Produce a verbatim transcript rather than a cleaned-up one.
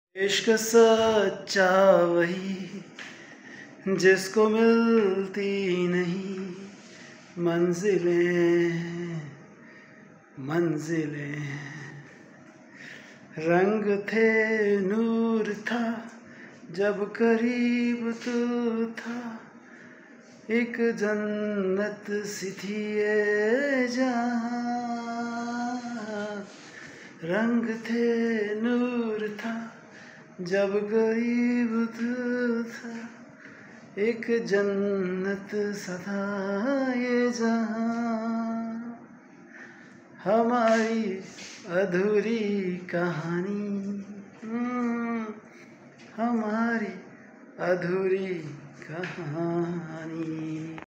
इश्क सच्चा वही जिसको मिलती नहीं मंजिलें मंजिलें। रंग थे नूर था जब करीब तू था, एक जन्नत सी थी ये जहां। रंग थे नूर था जब करीब तू था, एक जन्नत सा था ये जहां। हमारी अधूरी कहानी, हमारी अधूरी कहानी।